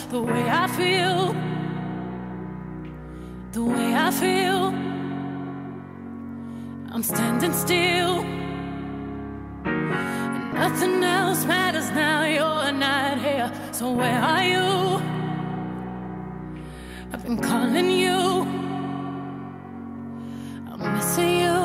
the way I feel, the way I feel. I'm standing still, and nothing else matters now. You're not here, so where are you? I've been calling you, I'm missing you.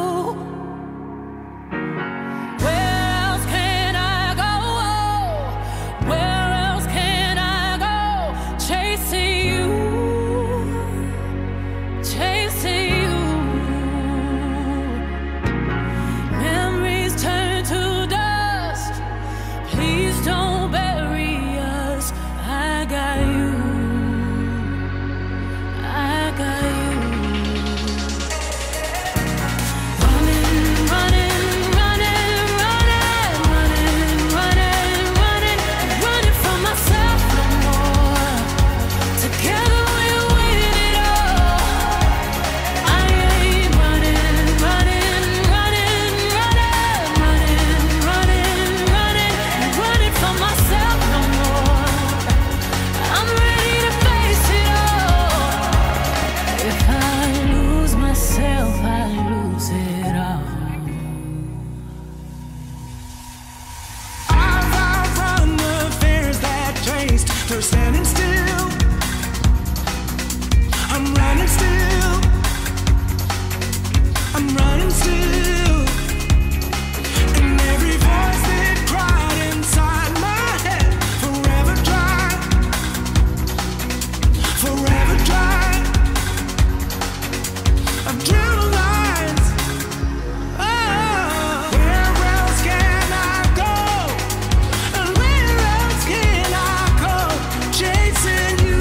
They're standing still. I'm running still. I'm running still. And every voice that cried inside my head, forever dry, forever dry. I've drawn lines. Oh, where else can I go? And where else can I go? Chasing you,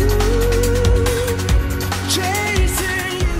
chasing you.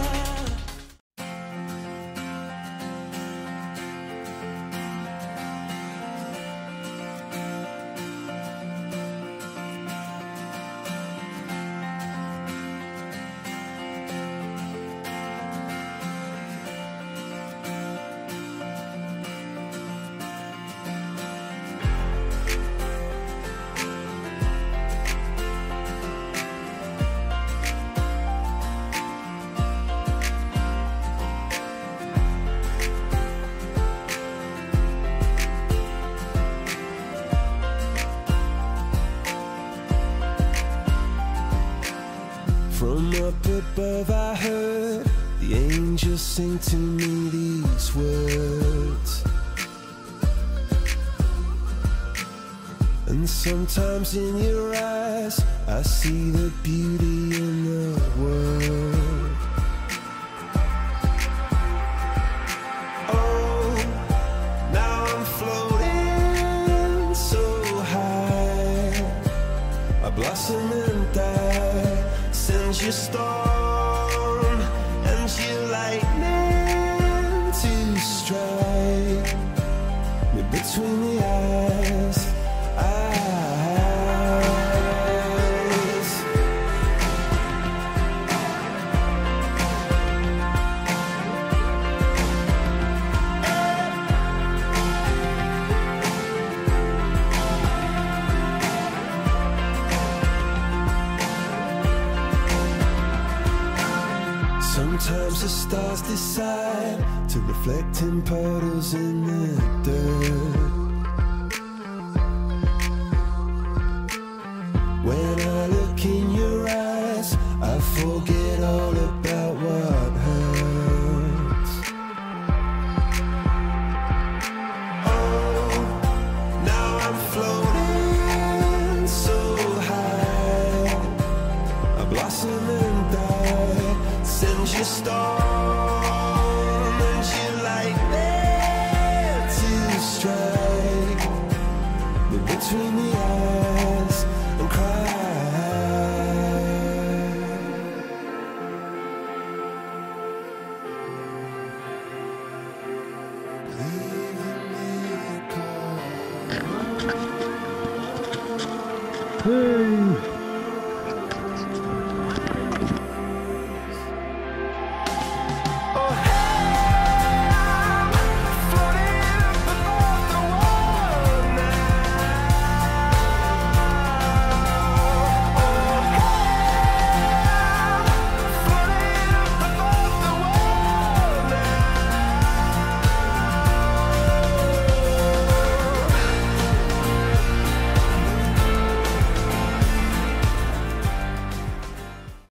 From up above I heard the angels sing to me these words. And sometimes in your eyes I see the beauty in the world. Oh, now I'm floating so high, I blossom and die. Send your storm and your lightning to strike me between the eyes. Sometimes the stars decide to reflect in puddles in the dirt. When I look in your eyes, I forget all about what hurts. Oh, now I'm floating so high, I blossom and die. Send your storm and your lightning to strike me between the eyes and cry. Leave a miracle. Hey!